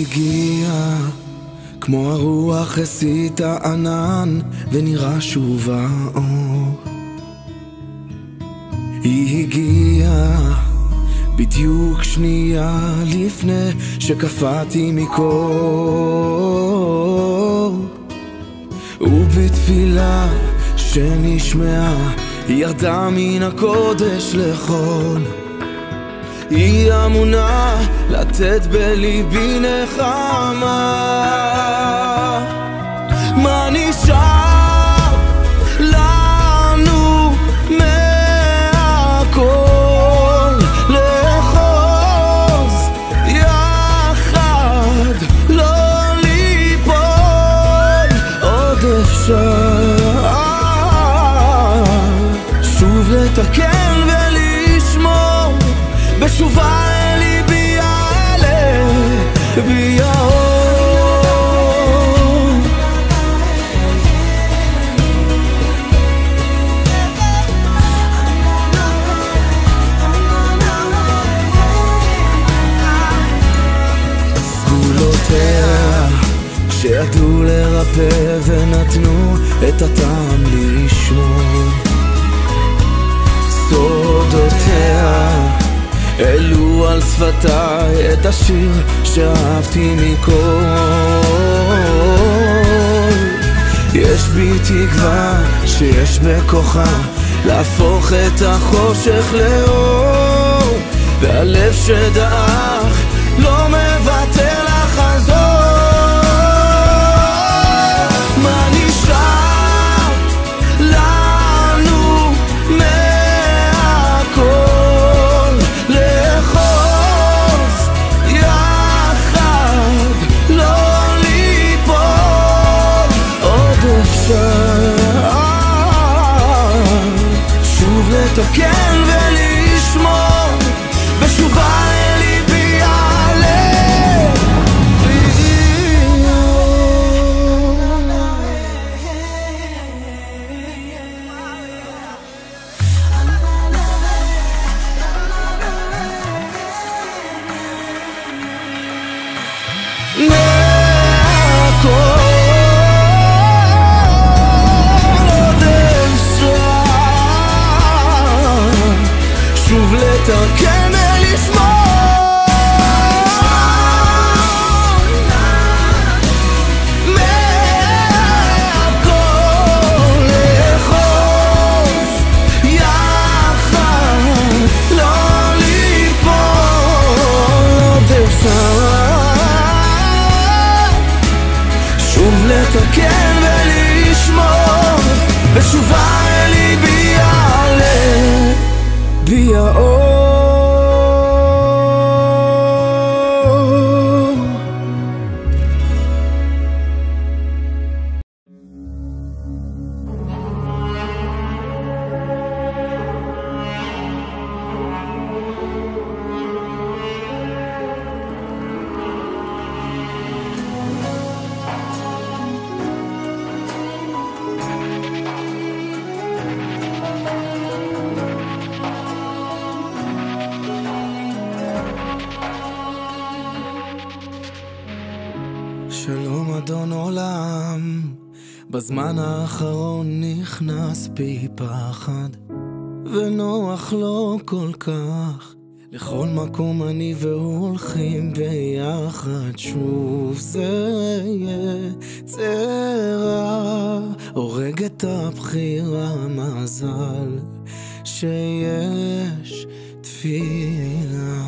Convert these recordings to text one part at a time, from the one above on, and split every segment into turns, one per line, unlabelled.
הגיע כמו הרוח הסית הענן ונראה שוב האור. היא הגיעה בדיוק שנייה לפני שקפאתי מקור, ובתפילה שנשמעה היא ירדה מן הקודש לחול. היא אמונה לתת בליבי נחמה. מה נשאר לנו מהכל? לחוז יחד, לא ליפול. עוד אפשר שוב לתקן ולשמור, בשובה אלי ביעלה ביעור. סגולותיה שידעו לרפא ונתנו את הטעם לשמור. סודותיה אלו על שפתיי את השיר שאהבתי מכל. יש בי תקווה שיש בכוחה להפוך את החושך לאור, והלב שדאח לא מוותר לחזור. מה נשאר לנו מהכל? שוב לתקן ולשמור, בשובה אלי ביעלה לתקן ולשמור, מהכל לחוז יחד, לא ליפול. שוב לתקן ולשמור, בשובה אלי ביעלה ביעור. שלום אדון עולם, בזמן האחרון נכנס בי פחד, ונוח לו כל כך. לכל מקום אני והוא הולכים ביחד, שוב זה יצרה, הורג את הבחירה. מזל שיש תפילה.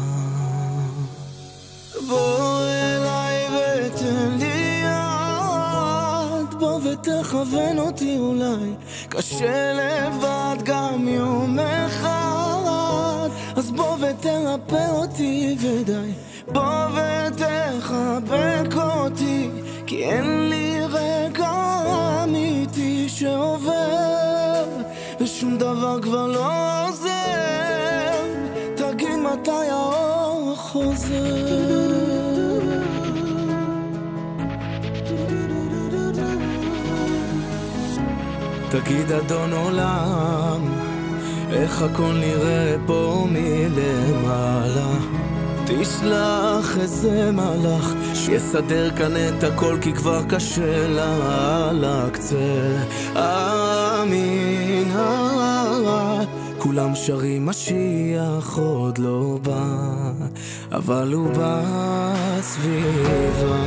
בוא אליי ותן לי יד, בוא ותכוון אותי, אולי קשה לבד גם יום אחד, אז בוא ותרפא אותי ודי, בוא ותחבק אותי, כי אין לי רגע אמיתי שעובר ושום דבר כבר לא עוזר. תגיד מתי האור חוזר. תגיד אדון עולם, איך הכל נראה פה מלמעלה, תשלח איזה מלאך שיסדר כאן את הכל, כי כבר קשה לה לקצה. אמין, כולם שרים משיח עוד לא בא, אבל הוא בסביבה.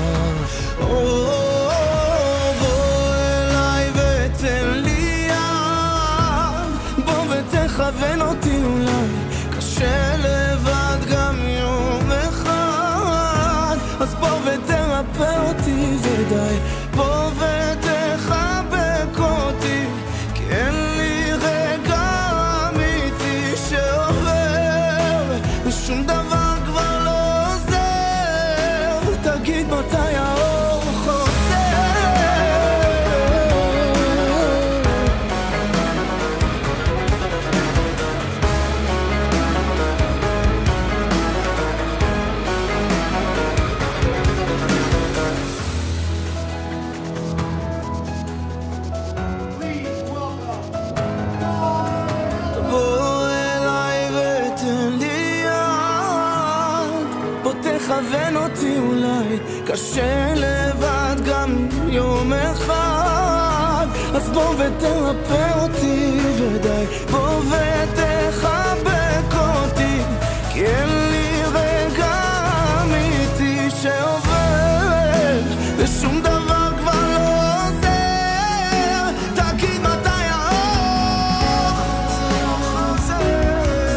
בוא אליי ותן לי יד, בוא ותכוון אותי, אולי קשה לבד גם יום אחד, אז בוא ותרפא אותי ודי, בוא ותחבק אותי, כי אין לי רגע אמיתי שעובר ושום דבר כבר לא עוזר. תגיד מתי האור חוזר. תכוון אותי, אולי קשה לבד גם יום אחד, אז בוא ותרפא אותי ודי, בוא ותחבק אותי, כי אין לי רגע אמיתי שעובר ושום דבר כבר לא עוזר. תגיד מתי האור חוזר.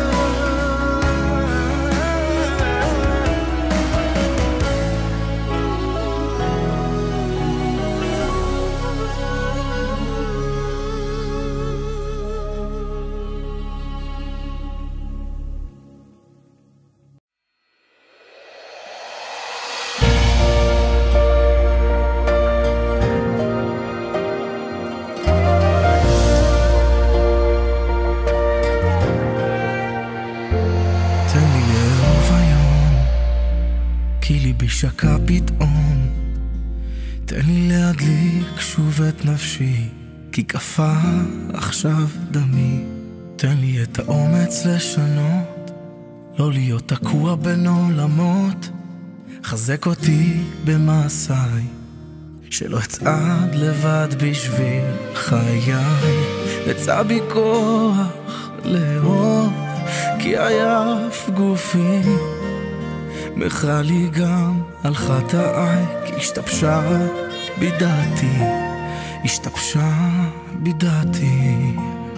שקע פתאום, תן לי להדליק שוב את נפשי, כי קפא עכשיו דמי. תן לי את האומץ לשנות, לא להיות תקוע בין עולמות. חזק אותי במעשיי, שלא אצעד לבד בשביל חיי. אצא בי כוח לאהוב, כי עייף גופי. מחל לי גם על חטאיי, כי השתבשה בדעתי, השתבשה בדעתי.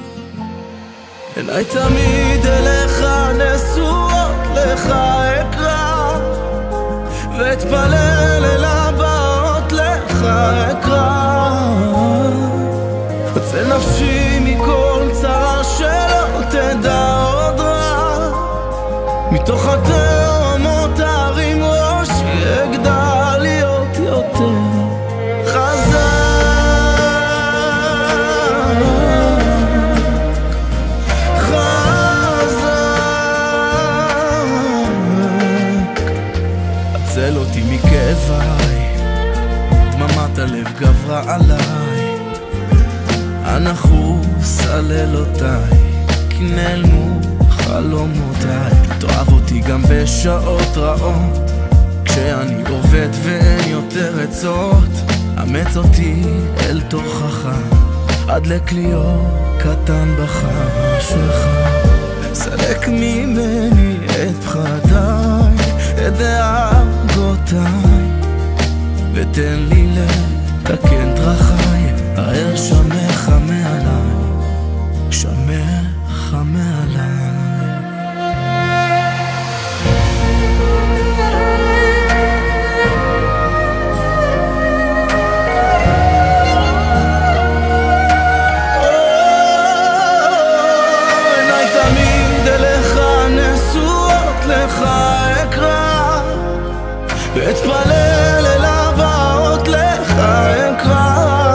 אליי תמיד אליך נשואות, לך אקרא, ואתפלל אל הבאות, לך אקרא. אצל נפשי מכל צרה, שלא תדע עוד רע, מתוך התאומות הרים ראשי, אגדל להיות יותר חזק. הצל אותי מכאביי, דממת הלב גברה עליי, הנחוס על לילותיי, כי נעלמו חלומותיי. תאהב אותי גם בשעות רעות, כשאני עובד ואין יותר עצות. אמץ אותי אל תוכך, עד לכליו קטן בחשכה. סלק ממני את פחדיי, את דאגותיי, ותן לי לתקן דרכיי. האר שמך מעליי, שמך מעליי. לך אקרא, ואתפלל אל הבאות, לך אקרא.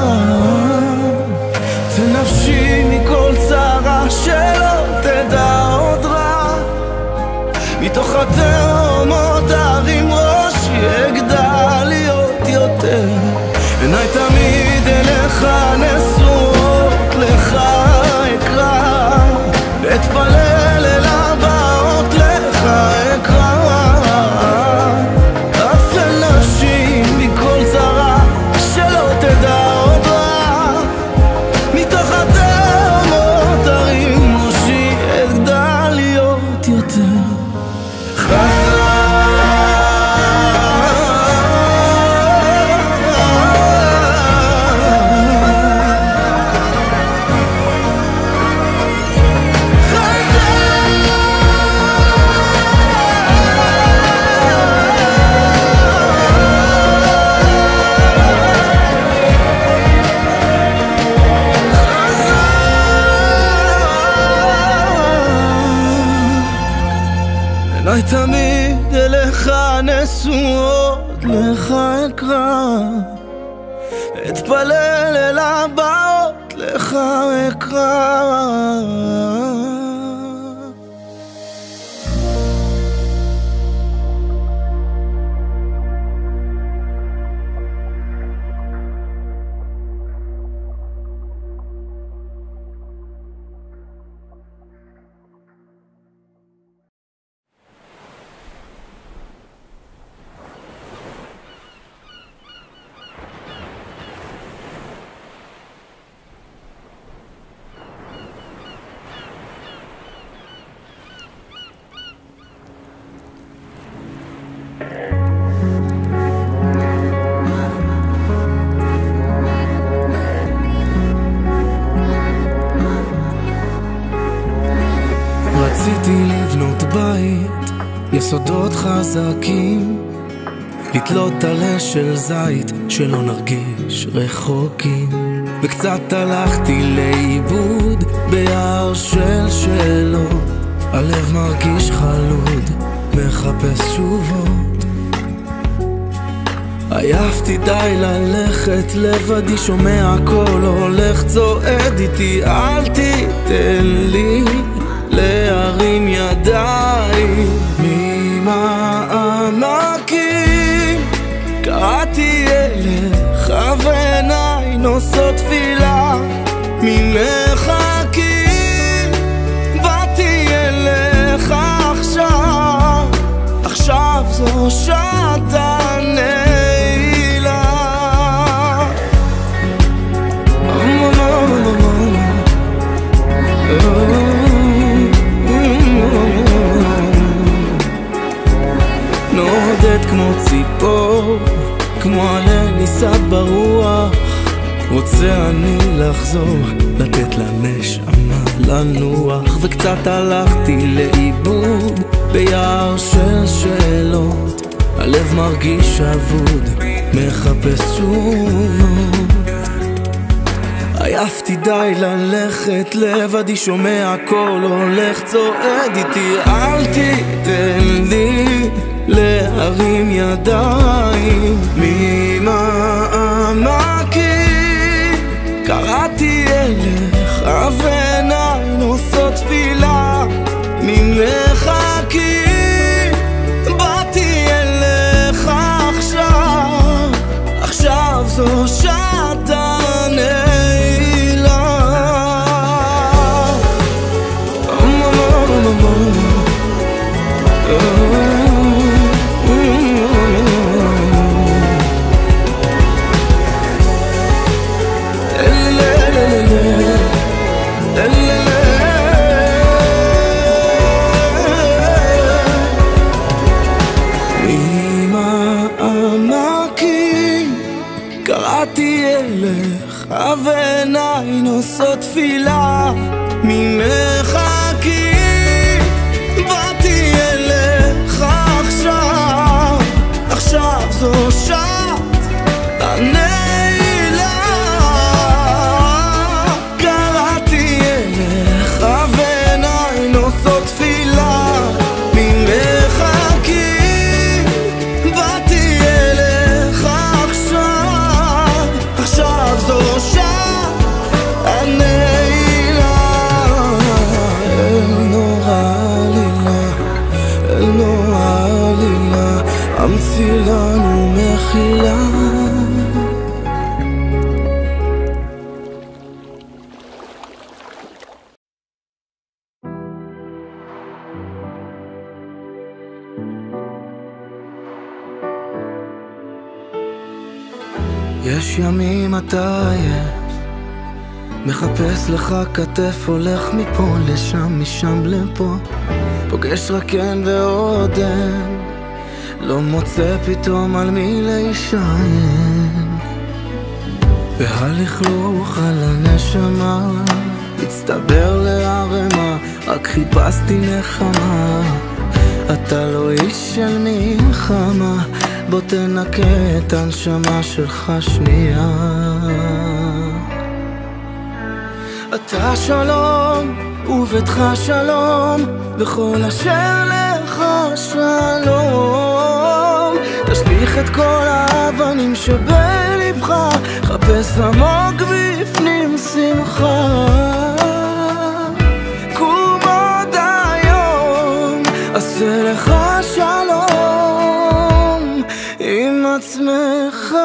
תן נפשי מכל צרה, שלא תדע עוד רע, מתוך התאומות הרים ראשי, אגדל להיות יותר. עיניי תמיד אליך נשואות, לך אקרא, ואתפלל אל הבאות, לך אקרא. עיניי תמיד אליך נשואות, לך אקרא, אתפלל אל הבאות, לך אקרא.
רציתי לבנות בית, יסודות חזקים, לתלות עלה של זית, שלא נרגיש רחוקים. וקצת הלכתי לאיבוד ביער של שאלות, הלב מרגיש חלוד, מחפש תשובות. עייפתי די ללכת לבדי, שומע קול הולך צועד איתי, אל תיתן לי להרים ידיים. ממעמקים קראתי אליך ועיניי נושאות תפילה, ממרחקים באתי אליך עכשיו, עכשיו זו שעת הנעילה. נועדת כמו ציפור, כמו עלה נישא ברוח, רוצה אני לחזור, לתת לנשמה לנוח. וקצת הלכתי לאיבוד ביער של שאלות, הלב מרגיש אבוד, מחפש תשובות. עייפתי די ללכת לבדי, שומע קול הולך צועד איתי, אל תיתן לי להרים ידיים. ממעמקים קראתי אליך ועיניי נושאות תפילה, ממרחקים באתי אליך עכשיו, עכשיו זו שעת הנעילה. קראתי אליך ועיניי נושאות תפילה, ממרחקים באתי אליך עכשיו, עכשיו זו שעת הנעילה. קראתי אליך ועיניי נושאות תפילה, ממרחקים באתי אליך עכשיו, עכשיו זו שעת הנעילה. אל נורא לילה, אל נורא לילה, אמציא לנו מחילה. יש ימים אתה עייף, מחפש לך כתף, הולך מפה לשם, משם לפה, פוגש רק כן ועוד אין, לא מוצא פתאום על מי להישען. והלכלוך על הנשמה הצטבר לערמה, רק חיפשתי נחמה, אתה לא איש של מלחמה, בוא תנקה את הנשמה שלך שנייה. אתה שלום וביתך שלום, בכל אשר לך שלום. תשליך את כל האבנים שבלבך, חפש עמוק בפנים שמחה. קום עוד היום, עשה לך שלום עם עצמך.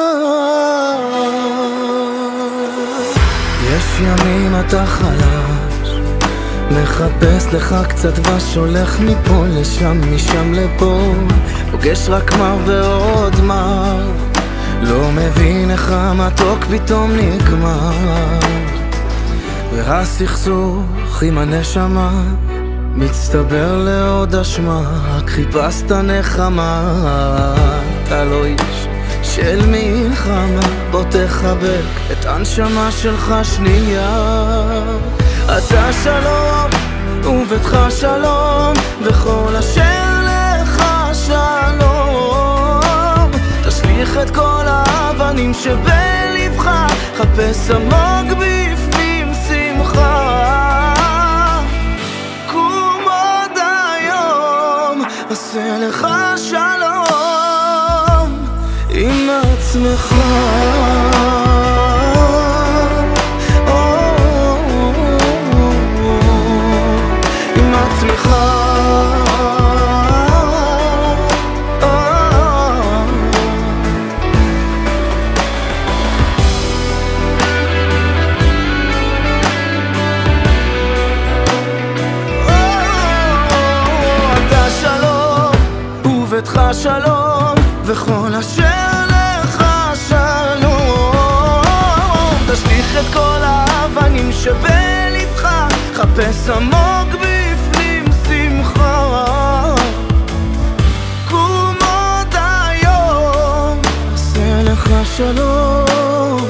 יש ימים אתה חלש, מחפש לך קצת דבש, הולך מפה לשם, משם לפה, פוגש רק מר ועוד מר, לא מבין איך המתוק פתאום נגמר, והסכסוך עם הנשמה מצטבר לעוד אשמה. רק חיפשת נחמה, אתה לא איש של מלחמה, בוא תחבק את הנשמה שלך שנייה. אתה שלום וביתך שלום, וכל אשר לך שלום. תשליך את כל האבנים שבלבך, חפש עמוק בפנים שמחה. קום עוד היום, עשה לך שלום עם עצמך. עם עצמך. אתה שלום וביתך שלום, וכל אשר לך שלום. תשליך את כל האבנים שבלבך, חפש עמוק בפנים שמחה. קום עוד היום, עשה לך שלום.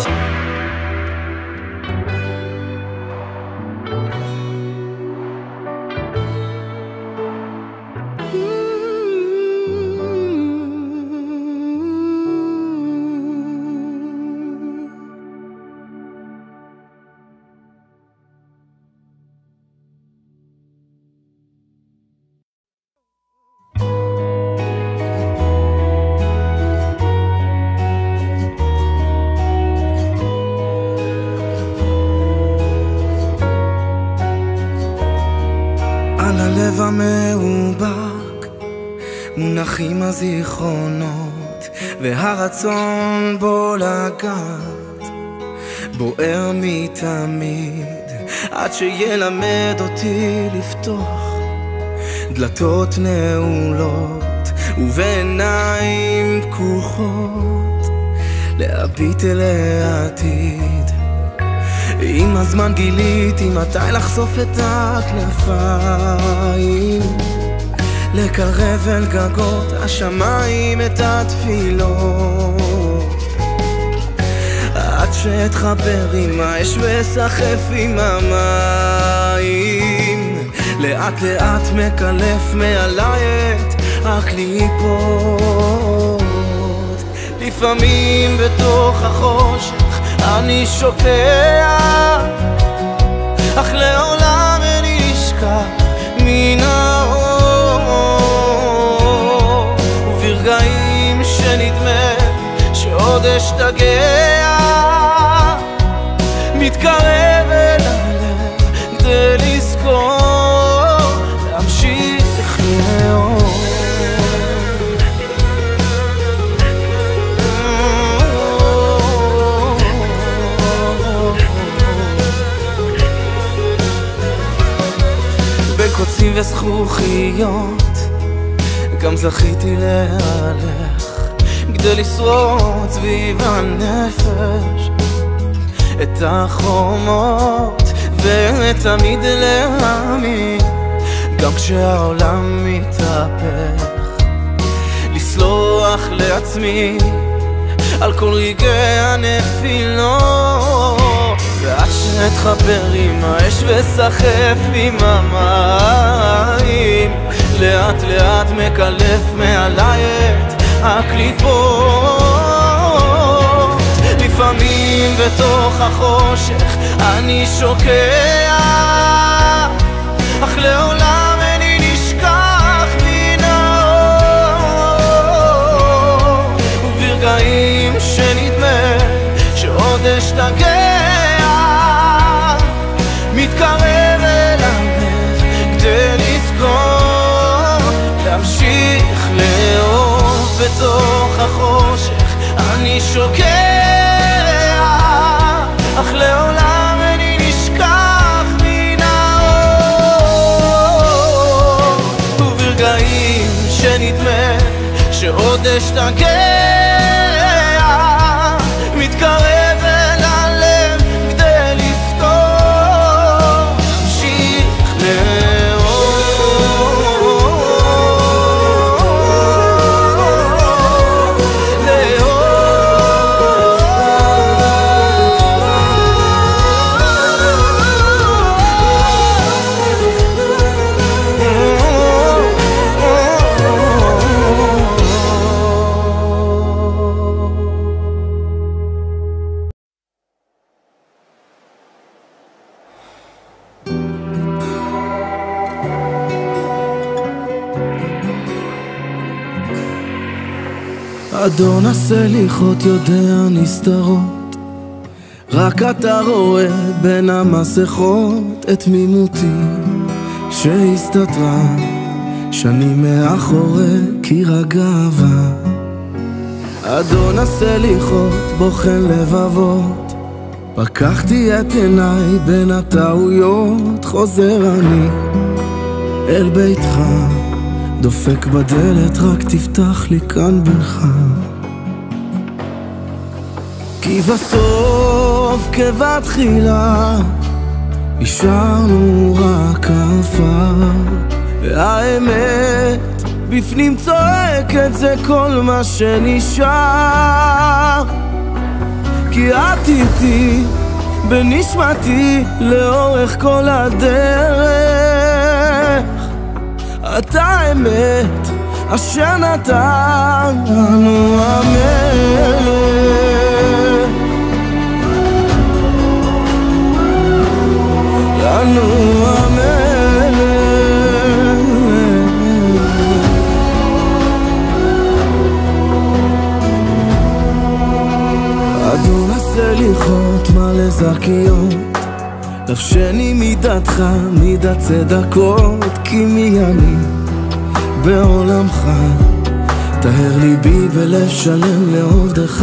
על הלב המאובק מונחים הזיכרונות, והרצון בו לגעת בוער מתמיד, עד שילמד אותי לפתוח דלתות נעולות ובעיניים פקוחות להביט אל העתיד. עם הזמן גיליתי מתי לחשוף את הכנפיים, לקרב אל גגות השמיים את התפילות, עד שאתחבר עם האש וסחף עם המים. לאט לאט מקלף מעלי את הקליפות, לפעמים בתוך החושך אני שוקע, אך לעולם איני נשכח מן האור. וברגעים שנדמה שעוד אשתגע, מתקרב אל הלב כדי לזכור להמשיך לאור. קוצים וזכוכיות גם זכיתי להלך, כדי לשרוד סביב הנפש את החומות, ותמיד להאמין גם כשהעולם מתהפך, לסלוח לעצמי על כל רגעי הנפילות, ועד שאתחבר עם האש וסחף עם המים, לאט לאט מקלף מעלי את הקליפות. לפעמים בתוך החושך אני שוקע, אך לעולם איני נשכח מן אשתגע, מתקרב אל הלב כדי לזכור, להמשיך לאהוב בתוך החושך. אני שוקע, אך לעולם איני נשכח מן האור, וברגעים שנדמה שעוד אשתגע, מתקרב אל הלב כדי לזכור, להמשיך אדון הסליחות יודע נסתרות, רק אתה רואה בין המסכות את תמימותי שהסתתרה שנים מאחורי קיר הגאווה. אדון הסליחות בוחן לבבות, פקחתי את עיניי בין הטעויות, חוזר אני אל ביתך, דופק בדלת, רק תפתח לי כאן בינך. כי בסוף כבתחילה נשארנו רק עפר, והאמת בפנים צועקת, זה כל מה שנשאר. כי את איתי בנשמתי לאורך כל הדרך, אתה האמת אשר נתן לנו המלך. לנו המלך. אדון הסליחות מלא זכיות, לבשני מידתך מידת צדקות, כי מי אני בעולמך, תאר ליבי בלב שלם לעובדך.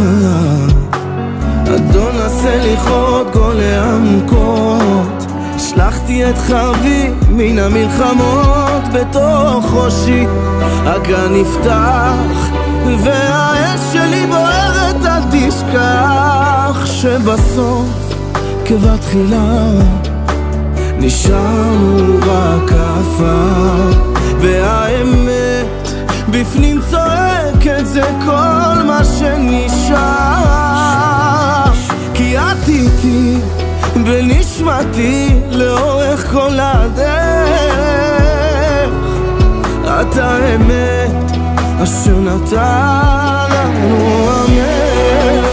אדון הסליחות גולה עמוקות, שלחתי את חבי מן המלחמות, בתוך ראשי הגן נפתח והאש שלי בוערת. אל תשכח שבסוף כבתחילה נשארנו רק עפר, והאמת בפנים צועקת, זה כל מה שנשאר. כי את איתי בנשמתי לאורך כל הדרך, את האמת אשר נתן לנו המלך.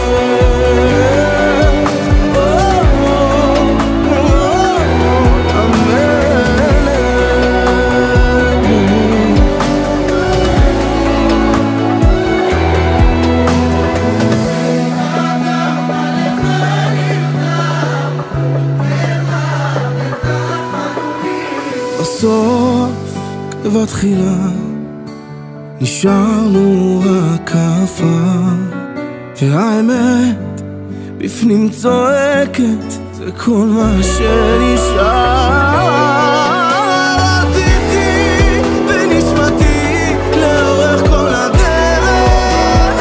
בסוף כבתחילה נשארנו רק עפר, והאמת בפנים צועקת, זה כל מה שנשאר. את איתי בנשמתי לאורך כל הדרך,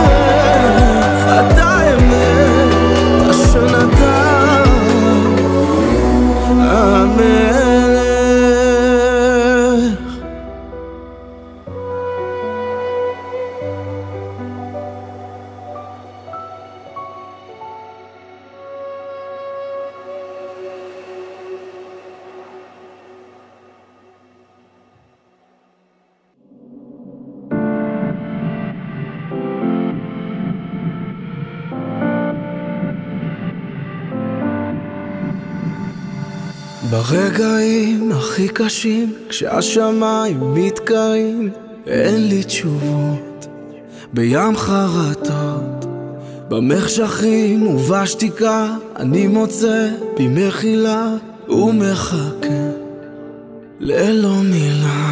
את האמת אשר נתן המלך. ברגעים הכי קשים, כשהשמיים מתקרים, אין לי תשובות בים חרטות, במחשכים ובשתיקה אני מוצא בי מחילה ומחכה ללא מילה.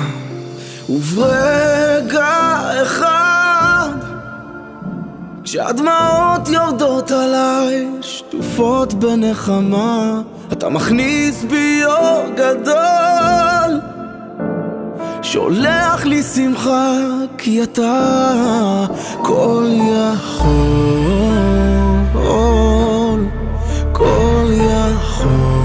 וברגע אחד כשהדמעות יורדות עליי שטופות בנחמה, אתה מכניס בי אור גדול, שולח לי שמחה, כי אתה כל יכול, כל יכול.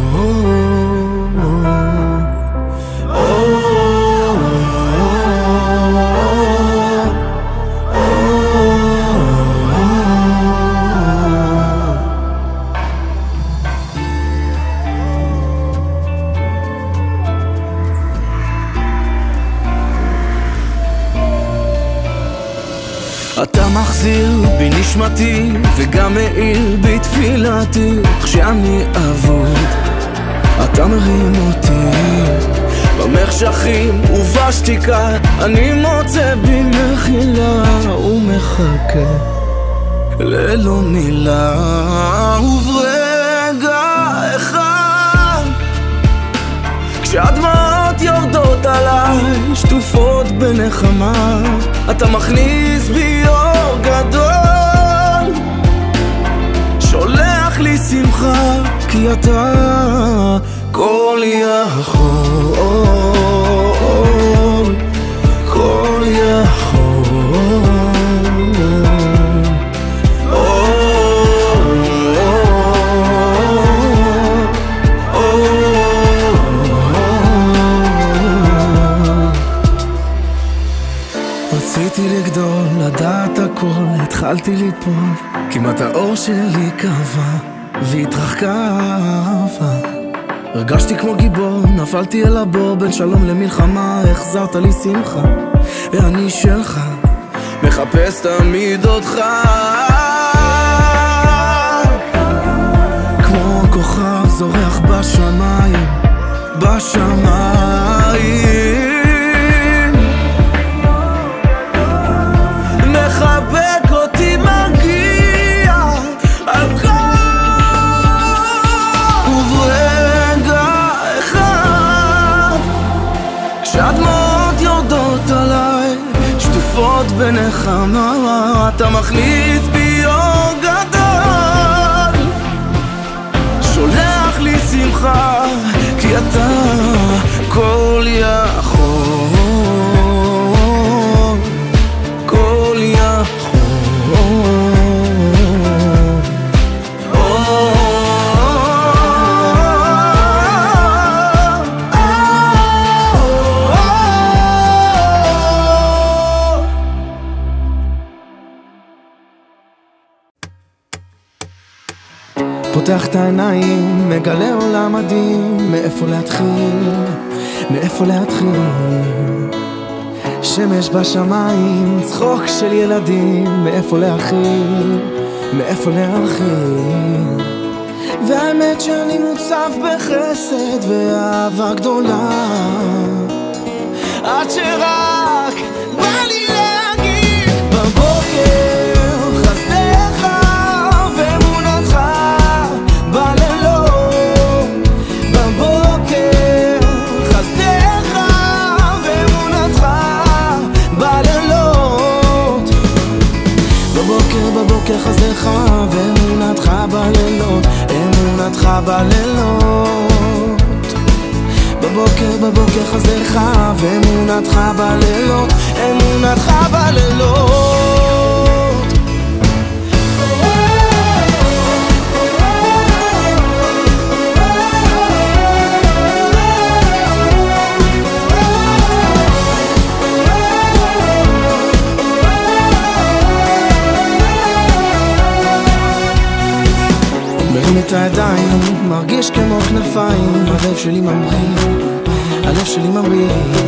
אתה מחזיר בי נשמתי וגם מעיל בי תפילתי, כשאני אבוד אתה מרים אותי. במחשכים ובשתיקה אני מוצא בי מחילה ומחכה ללא מילה. וברגע אחד כשהדמעות יורדות עליי שטופות בנחמה, אתה מכניס בי אור גדול, שולח לי שמחה, כי אתה כל יכול, כל יכול. רציתי לגדול, לדעת הכל, התחלתי ליפול, כמעט האור שלי קבע והתרחקה אהבה. הרגשתי כמו גיבור, נפלתי אל הבור, בין שלום למלחמה החזרת לי שמחה, ואני שלך מחפש תמיד אותך. כמו כוכב זורח בשמיים, בשמיים מחבק אותי, מגיע הכל. וברגע אחד כשהדמעות יורדות עליי שטופות בנחמה, אתה מכניס בי אור גדול, שולח לי שמחה, כי אתה כל יכול, כל יכול. פותח את העיניים, מגלה עולם מדהים, מאיפה להתחיל, מאיפה להתחיל. שמש בשמיים, צחוק של ילדים, מאיפה להכיל, מאיפה להכיל. והאמת שאני מוצף בחסד ואהבה גדולה, עד שרק בא לי להגיד בבוקר חסדך ואמונתך בלילות. בבוקר חסדך ואמונתך בלילות. בבוקר חסדך ואמונתך בלילות, אמונתך בלילות. בבוקר חסדך ואמונתך בלילות, אמונתך בלילות. מרים את הידיים, מרגיש כמו כנפיים, הלב שלי ממריא, הלב שלי ממריא.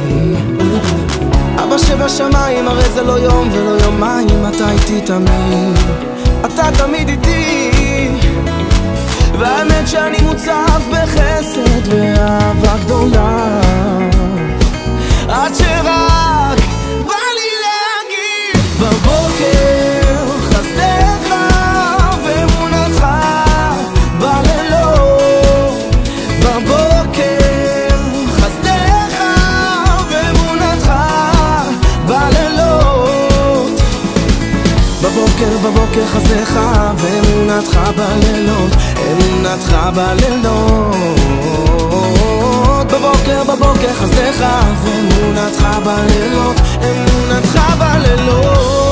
אבא שבשמיים, הרי זה לא יום ולא יומיים, אתה איתי תמיד, אתה תמיד איתי. והאמת שאני מוצף בחסד ואהבה גדולה, עד שרק בא לי להגיד בבוקר חסדך בבוקר חסדך ואמונתך בלילות, אמונתך בלילות. בבוקר חסדך ואמונתך בלילות, אמונתך בלילות.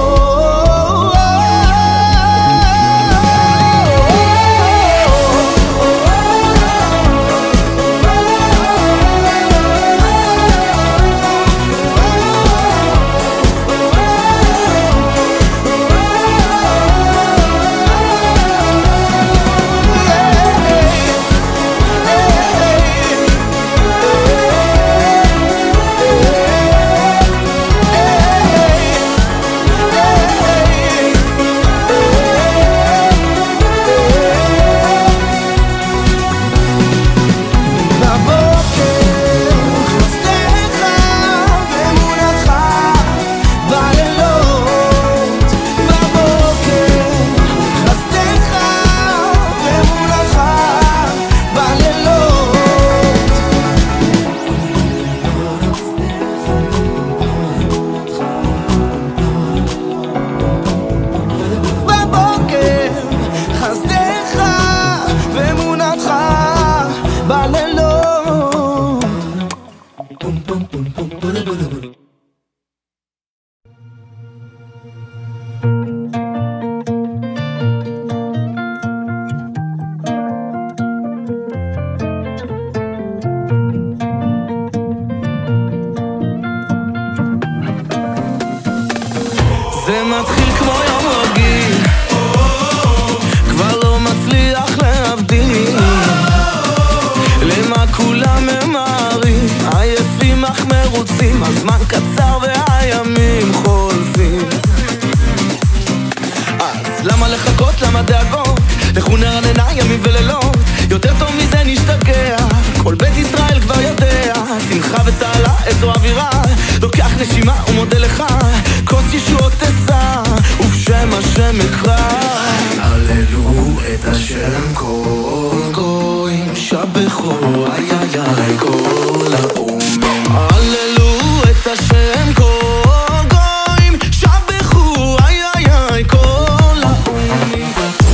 זה מתחיל כמו יום רגיל, כבר לא מצליח להבדיל למה כולם ממהרים, עייפים אך מרוצים, הזמן קצר והימים חולפים. אז למה לחכות, למה דאגות? לכו נרננה ימים ולילות, יותר טוב מזה נשתגע, כל בית ישראל כבר יודע, שמחה וצהלה איזו אווירה, לוקח נשימה ומודה לך, כוס ישועות תסע ובשם השם אקרא.
הללו את השם כל גויים, שבחו איי איי איי כל האומים.
הללו את השם כל גויים, שבחו איי איי איי כל האומים.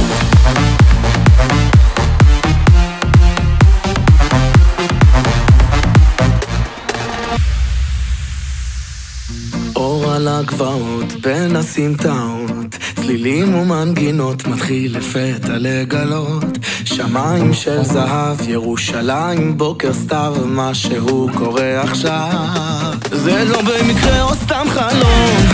אור על הגבעות בין הסמטאות, צלילים ומנגינות מתחיל לפתע לגלות, שמיים של זהב, ירושלים בוקר סתיו, משהו קורה עכשיו, זה לא במקרה או סתם חלום,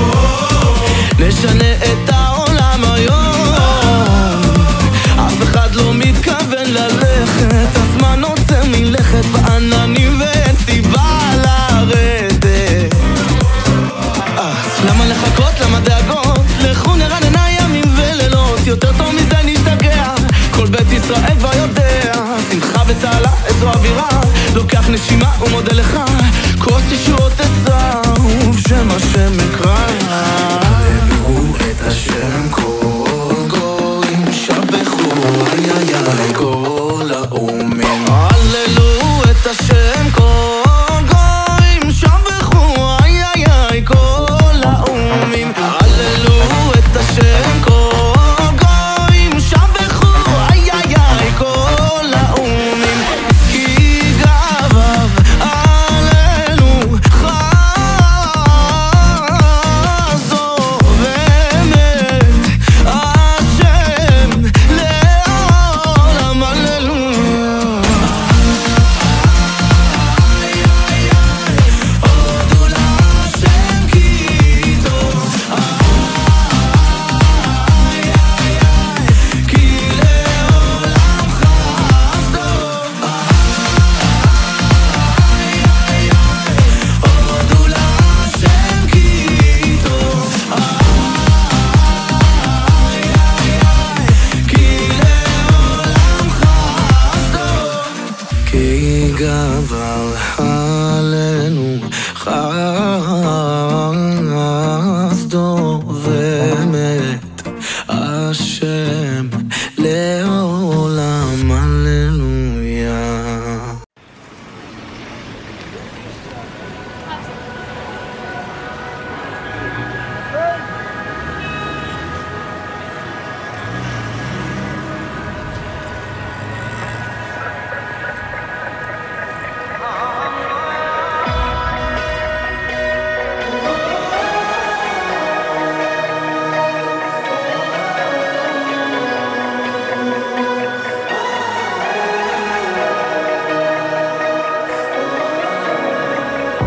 נשנה את העולם היום, אף אחד לא מתכוון ללכת, הזמן עוצר מלכת בעננים ואין סיבה לרדת. למה לחכות, למה דאגות? לכו נרננה ימים ולילות, יותר טוב מזה נשתגע, כל בית ישראל כבר יודע, שמחה וצהלה איזו אווירה, לוקח נשימה ומודה לך, כוס ישועות תסע ובשם השם אקרא.
הללו את השם כל גויים, שבחו איי איי איי כל האומים.
הללו את השם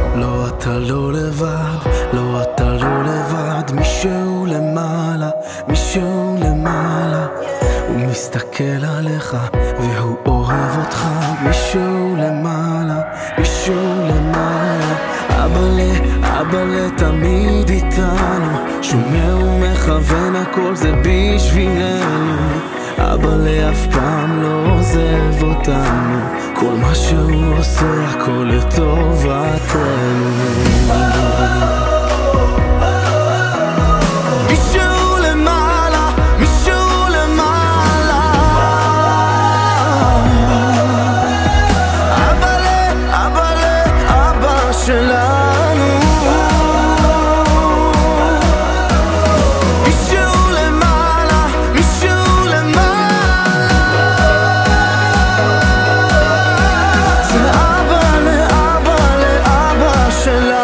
לא, אתה לא לבד, לא, אתה לא לבד. מישהו למעלה, מישהו למעלה, הוא מסתכל עליך והוא אוהב אותך. מישהו למעלה, מישהו למעלה. אבא תמיד איתנו, שומר ומכוון, הכל זה בשבילנו. אבא אף פעם לא עוזב אותנו, כל מה שהוא עושה הכל לטובתנו. מישהו למעלה, מישהו למעלה. אבא שלנו. מישהו למעלה, מישהו למעלה. זה אבא לאבא שלנו.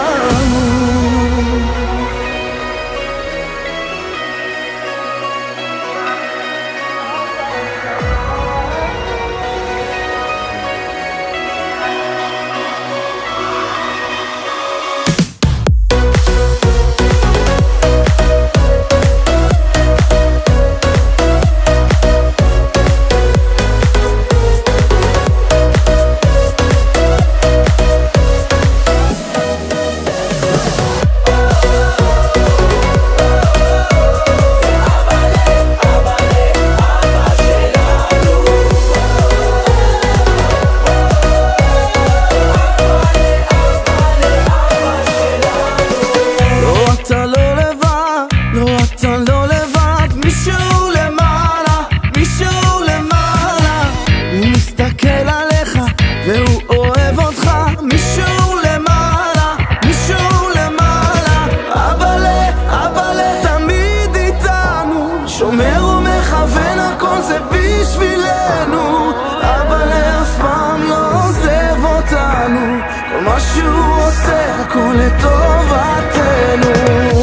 שומר ומכוון, הכל זה בשבילנו. אבא אף פעם לא עוזב אותנו, כל מה שהוא עושה הכל לטובתנו.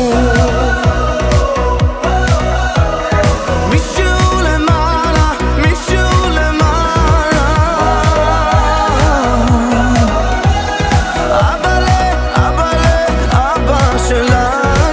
מישהו למעלה, מישהו למעלה. אבא שלנו.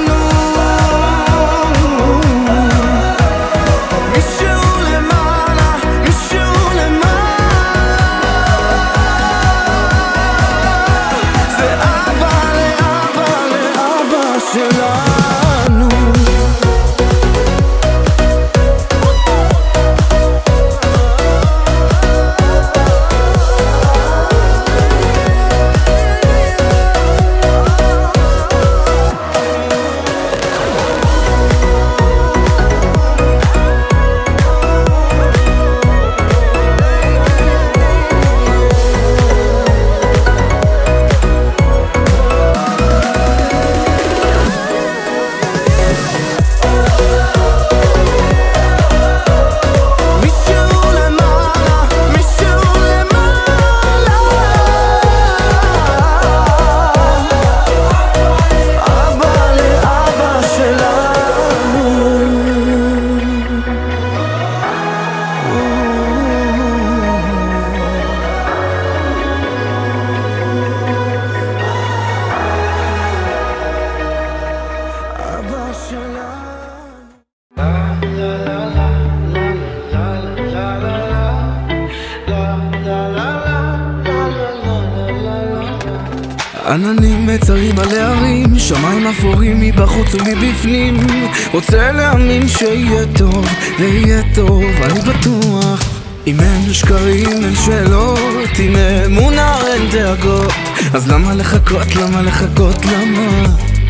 עננים מצרים על הערים, שמיים אפורים מבחוץ ומבפנים. רוצה להאמין שיהיה טוב, ויהיה טוב, אני בטוח. אם אין שקרים אין שאלות, אם אמונה אין דאגות, אז למה לחכות, למה לחכות, למה?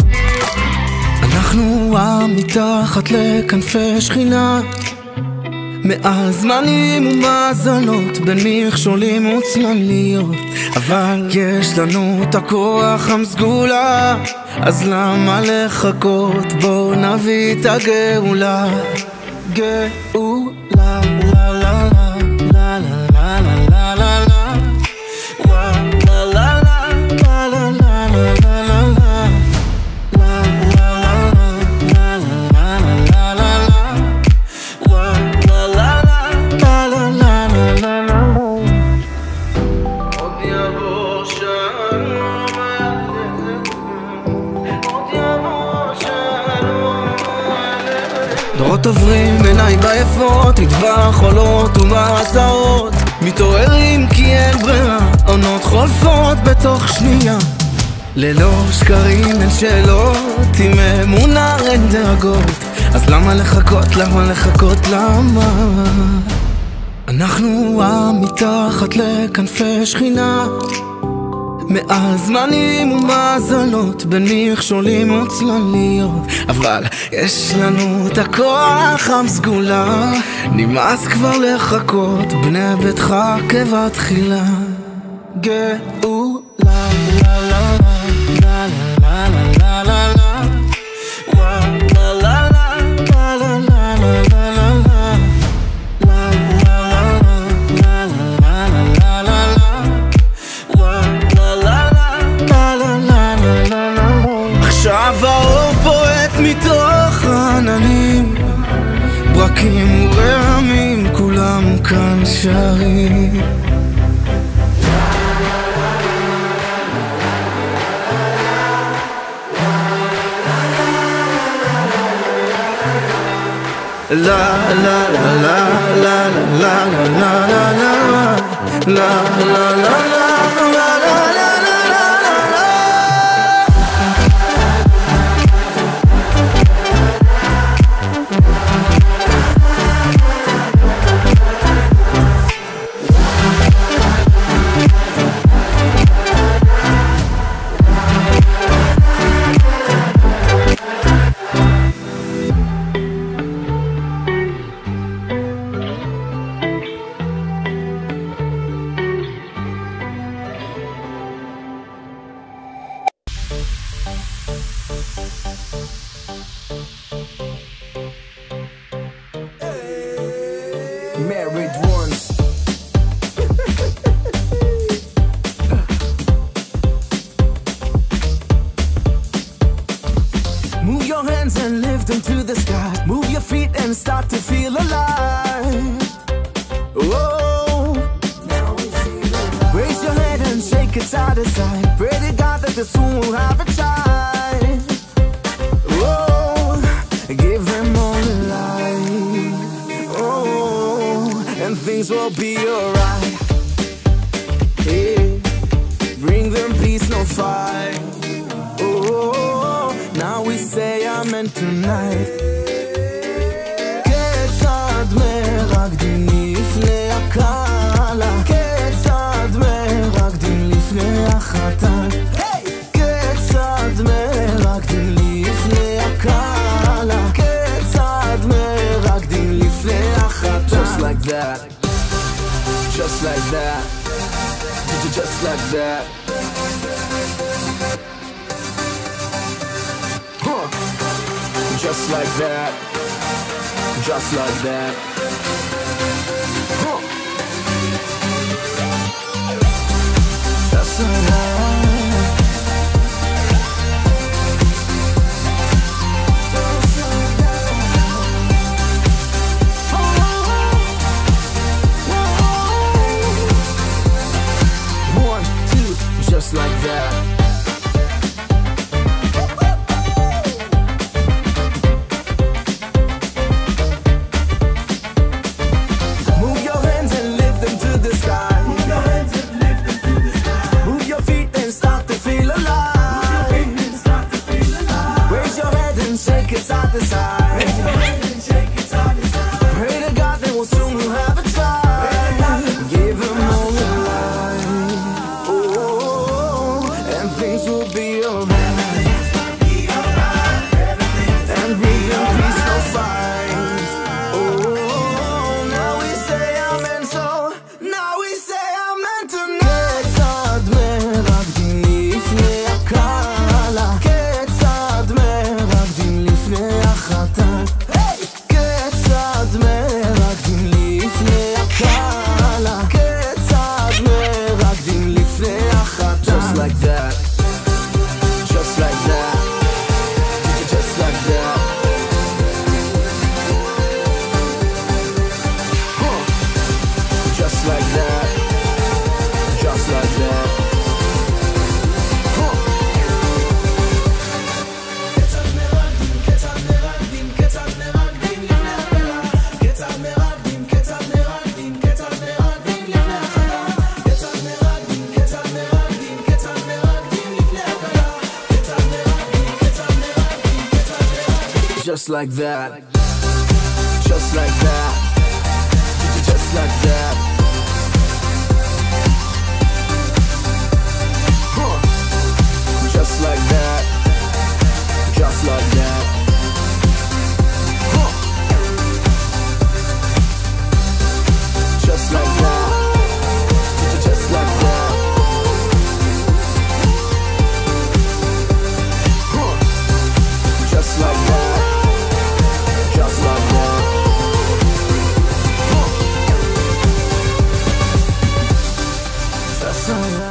אנחנו מתחת לכנפי שכינה, מעל זמנים ומזלות, בין מכשולים וצמניות, אבל יש לנו את הכוח המסגולה, אז למה לחכות? בוא נביא את הגאולה. גאולה, לה לה לה לה לה לה לה לה עוד יבוא שנה דורות עוברים, עיניי בעייפות, מטבח עולות ומעשרות, מתעוררים כי אין ברירה, עונות חולפות בתוך שנייה. ללא שקרים אין שאלות, עם אמונה אין דאגות, אז למה לחכות, למה לחכות, למה? אנחנו מתחת לכנפי שכינה, מעל זמנים ומזלות, בין מכשולים וצלליות, אבל יש לנו את הכוח המסגולה, נמאס כבר לחכות, בני ביתך כבתחילה. גאולה לה לה לה לה לה לה לה עכשיו האור פורץ מתוך העננים, ברקים ורעמים כולם כאן שרים. La la la la la la la la la la la la la. Married ones. Move your hands and lift them to the sky. Move your feet and start to feel alive. Oh, now we feel alive. Raise your head and shake it side to side. Pray to God that the soon will have a child. Oh, give them all the life. Oh, and things will be alright. Hey, bring them peace, no fight. Oh, now we say amen tonight. כיצד מרקדים לפני הכלה, כיצד מרקדים לפני החתן, כיצד מרקדים לפני הכלה, כיצד מרקדים לפני החתן. Just like that, just like that, just like that. Just like that, just like that. Just like that. One, two, just like that. Side to side, pray to God that we'll soon have a child. Give them all the life, oh, and things will be alright. And bring them peace, no fights. Oh, now we say amen, so now we say amen tonight. כיצד מרקדים לפני הכלה, כיצד מרקדים לפני החתן, כיצד מרקדים לפני הכלה, כיצד מרקדים לפני החתן. Just like that, just like
Just like that. Just like that. Just like that. Just like that. Just like that. Just like that. Just like that. Just like that. Just like that. Just like that.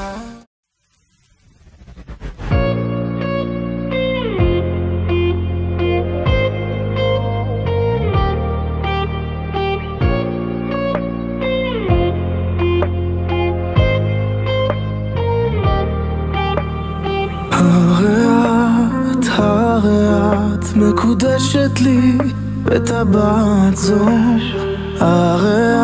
הרי את מקודשת לי בטבעת זו. הרי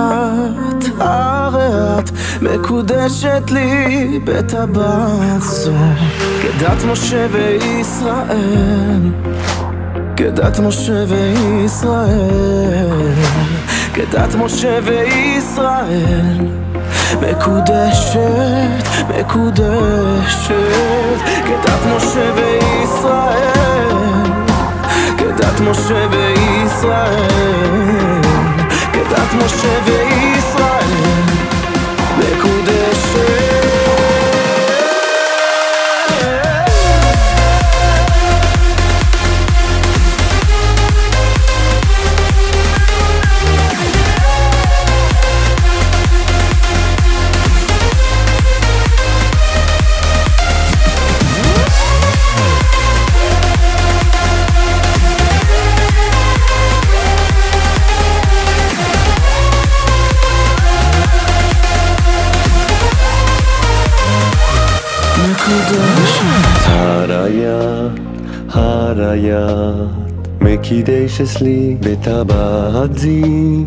את מקודשת לי בטבעת זו. כדת משה וישראל, כדת משה וישראל, כדת משה וישראל, מקודשת, מקודשת, כדת משה וישראל, כדת משה וישראל, כדת משה וישראל, מקודשת.
הרayat מקדשת לי בטבעת זי.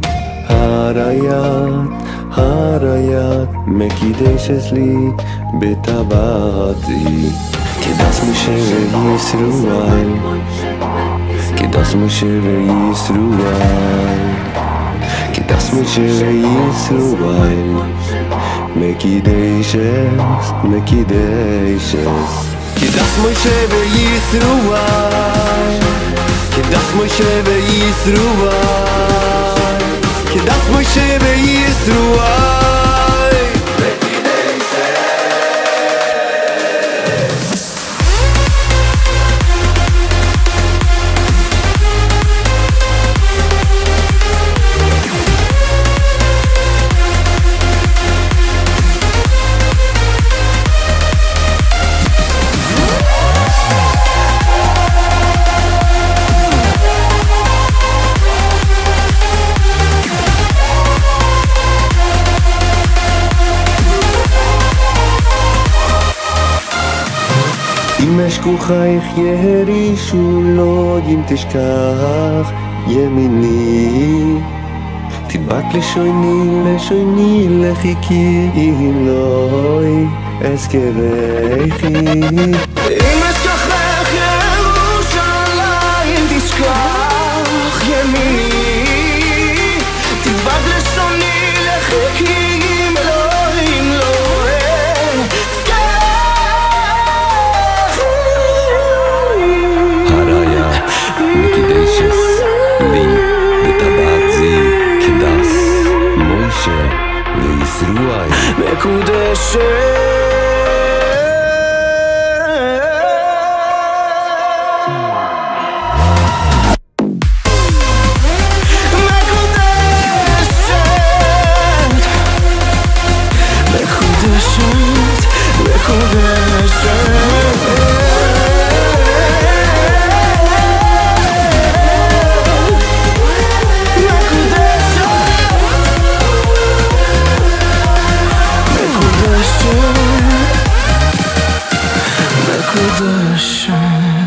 הרayat מקדשת לי בטבעת זי. כדת משה וישראל, כדת משה וישראל, כדת משה וישראל, מקדשת, מקדשת. כדת משה וישראל, כדת משה וישראל, כדת משה וישראל, אם אשכוחייך יהרישו לו, אם תשכח ימיני, תדבק לשוני, לשוני לחיכי, אם לא אזכרכי.
אם אשכחך ירושלים, תשכח ימיני, תדבק לשוני לחיכי, אם לא מקודשת.